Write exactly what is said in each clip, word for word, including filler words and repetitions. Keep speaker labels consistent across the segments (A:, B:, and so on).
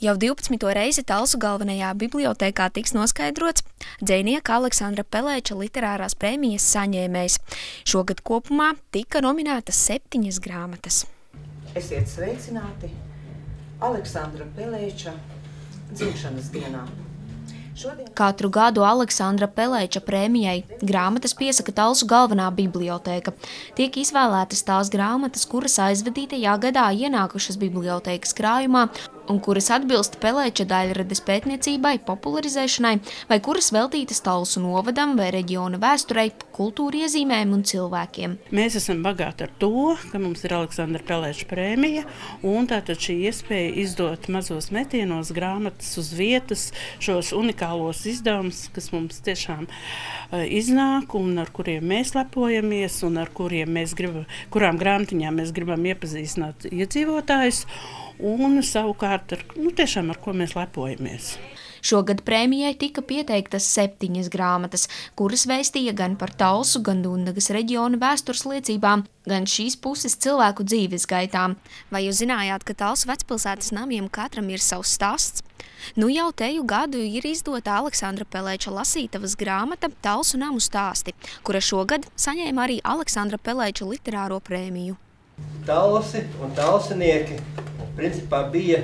A: Jau divpadsmito reizi Talsu galvenajā bibliotēkā tiks noskaidrots dzejnieka Aleksandra Pelēča literārās prēmijas saņēmējs. Šogad kopumā tika nominētas septiņas grāmatas.
B: Esiet sveicināti Aleksandra Pelēča dzimšanas dienā. Šodien...
A: Katru gadu Aleksandra Pelēča prēmijai grāmatas piesaka Talsu galvenā bibliotēka. Tiek izvēlētas tās grāmatas, kuras aizvadītajā gadā ienākušas bibliotēkas krājumā un kuras atbilst Pelēča daļradas pētniecībai, popularizēšanai, vai kuras veltītas Talsu novadam vai reģiona vēsturei, kultūra iezīmēm un cilvēkiem.
C: Mēs esam bagāti ar to, ka mums ir Aleksandra Pelēča prēmija, un tātad šī iespēja izdot mazos metienos grāmatas uz vietas, šos unikālos izdevumus, kas mums tiešām uh, iznāk un ar kuriem mēs lepojamies un ar kuriem mēs gribam, kurām grāmatiņām mēs gribam iepazīstināt iedzīvotājus. Un savukārt, ar, nu, tiešām ar ko mēs lepojamies.
A: Šogad prēmijai tika pieteiktas septiņas grāmatas, kuras vēstīja gan par Talsu, gan Dundagas reģiona vēstures liecībām, gan šīs puses cilvēku dzīves gaitām. Vai jūs zinājāt, ka Talsu vecpilsētas namiem katram ir savs stāsts? Nu jau teju gadu ir izdota Aleksandra Pelēča lasītavas grāmata Talsu namu stāsti, kura šogad saņēma arī Aleksandra Pelēča literāro prēmiju.
D: Talsi un talsinieki principā bija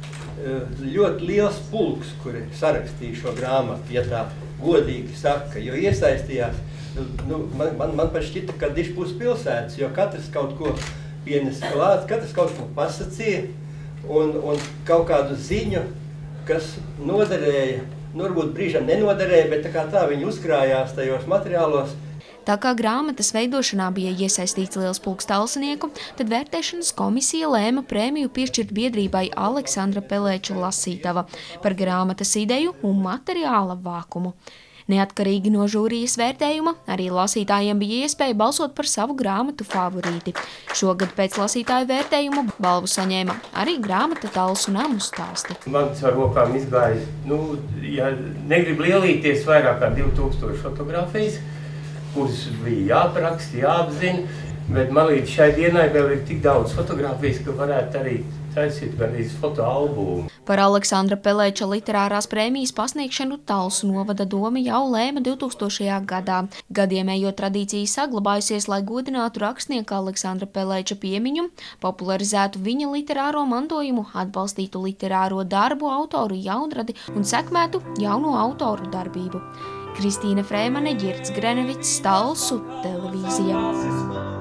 D: ļoti liels pulks, kuri sarakstīja šo grāmatu, ja tā godīgi saka, jo iesaistījās, nu, man, man, man pašķita, ka dišpus pilsētas, jo katrs kaut ko pienes klāt, katrs kaut ko pasacīja un, un kaut kādu ziņu, kas noderēja, nu, varbūt brīžam nenoderēja, bet tā kā tā viņi uzkrājās tajos materiālos.
A: Tā kā grāmatas veidošanā bija iesaistīts liels pulks talsinieku, tad vērtēšanas komisija lēma prēmiju piešķirt biedrībai Aleksandra Pelēča lasītava par grāmatas ideju un materiāla vākumu. Neatkarīgi no žūrijas vērtējuma, arī lasītājiem bija iespēja balsot par savu grāmatu favorīti. Šogad pēc lasītāju vērtējumu balvu saņēma arī grāmata Talsu namu stāsti.
E: Man ar rokām izgāja, nu, ja negrib lielīties vairāk kā divi tūkstoši fotogrāfijas, kuras bija jāapraksta, jāapzina, bet man līdz šai dienai vēl ir tik daudz fotogrāfijas, ka varētu arī taisīt gandrīz fotoalbumu.
A: Par Aleksandra Pelēča literārās prēmijas pasniegšanu Talsu novada doma jau lēma divtūkstošajā gadā. Gadiem ejot tradīcija saglabājusies, lai godinātu rakstnieka Aleksandra Pelēča piemiņu, popularizētu viņa literāro mantojumu, atbalstītu literāro darbu autoru jaunradi un sekmētu jauno autoru darbību. Kristīna Frēmane, Girts Grenevics, Talsu televīzija.